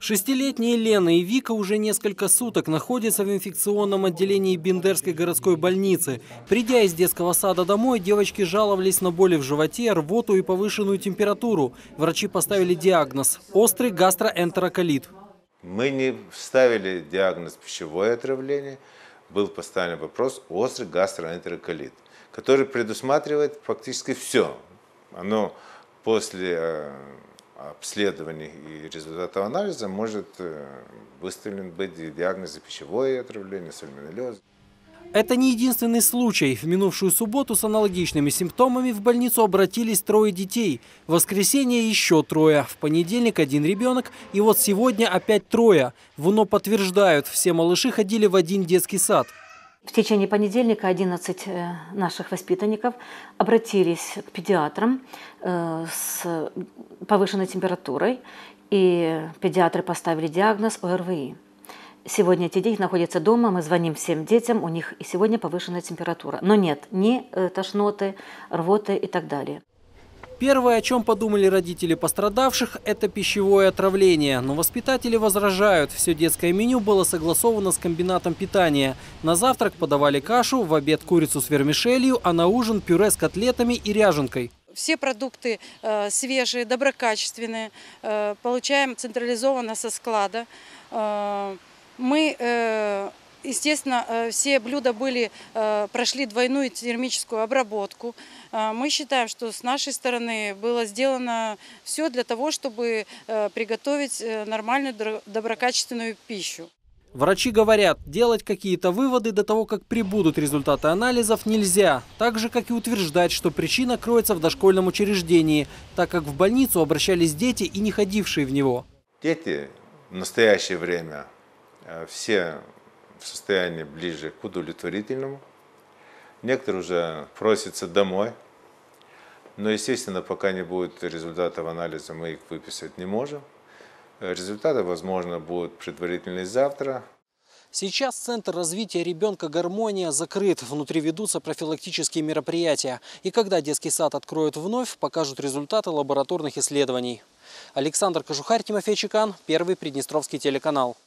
Шестилетние Лена и Вика уже несколько суток находятся в инфекционном отделении Бендерской городской больницы. Придя из детского сада домой, девочки жаловались на боли в животе, рвоту и повышенную температуру. Врачи поставили диагноз – острый гастроэнтероколит. Мы не ставили диагноз пищевое отравление, был поставлен вопрос острый гастроэнтероколит, который предусматривает фактически все. Оно после обследований и результатов анализа может выставлен быть диагноз пищевое отравление, сальмонеллез. Это не единственный случай. В минувшую субботу с аналогичными симптомами в больницу обратились 3 детей. В воскресенье еще 3. В понедельник 1 ребенок. И вот сегодня опять 3. В УНО подтверждают, все малыши ходили в один детский сад. В течение понедельника 11 наших воспитанников обратились к педиатрам с повышенной температурой. И педиатры поставили диагноз ОРВИ. Сегодня эти дети находятся дома, мы звоним всем детям, у них и сегодня повышенная температура. Но нет ни тошноты, рвоты и так далее. Первое, о чем подумали родители пострадавших, это пищевое отравление. Но воспитатели возражают, все детское меню было согласовано с комбинатом питания. На завтрак подавали кашу, в обед курицу с вермишелью, а на ужин пюре с котлетами и ряженкой. Все продукты свежие, доброкачественные, получаем централизованно со склада. Мы, естественно, все блюда прошли двойную термическую обработку. Мы считаем, что с нашей стороны было сделано все для того, чтобы приготовить нормальную доброкачественную пищу. Врачи говорят, делать какие-то выводы до того, как прибудут результаты анализов, нельзя. Так же, как и утверждать, что причина кроется в дошкольном учреждении, так как в больницу обращались дети и не ходившие в него. Дети в настоящее время все в состоянии ближе к удовлетворительному. Некоторые уже просятся домой. Но, естественно, пока не будет результатов анализа, мы их выписать не можем. Результаты, возможно, будут предварительные завтра. Сейчас Центр развития ребенка «Гармония» закрыт. Внутри ведутся профилактические мероприятия. И когда детский сад откроют вновь, покажут результаты лабораторных исследований. Александр Кожухарь, Тимофей Чекан, Первый Приднестровский телеканал.